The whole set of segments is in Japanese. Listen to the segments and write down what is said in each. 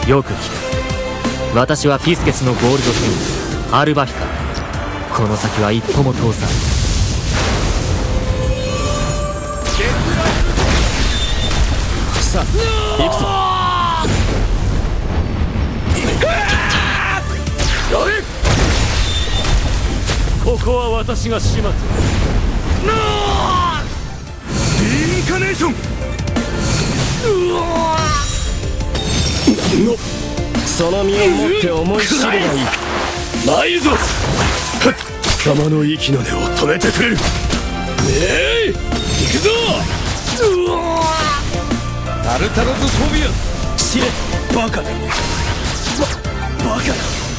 よく聞く。私はピスケスのゴールド戦士アルバヒカ。この先は一歩も通さん。さあ行くぞ。ここは私が始末。 リインカネーション。 その身をもって思い知るがいい。 ないぞ。貴様の息の根を止めてくれる。行くぞ。タルタロズフォビア。死ねバカだ。バカだ。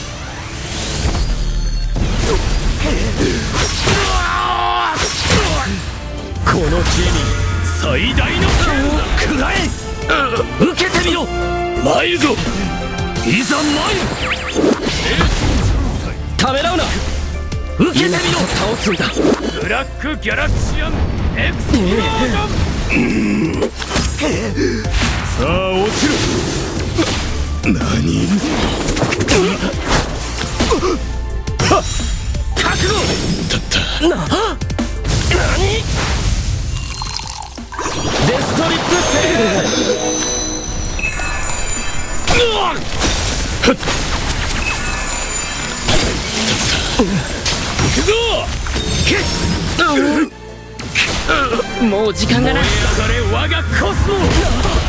この地に最大の食らえ。受けてみろ。参るぞ。いざ参る。ためらうな。受けてみろ。倒すんだ。ブラックギャラクシアンエクスプロージョン。さあ落ちる。何。覚悟だったな。何。デストリップセール。 もう時間がない。 燃え上がれ我がコスモ。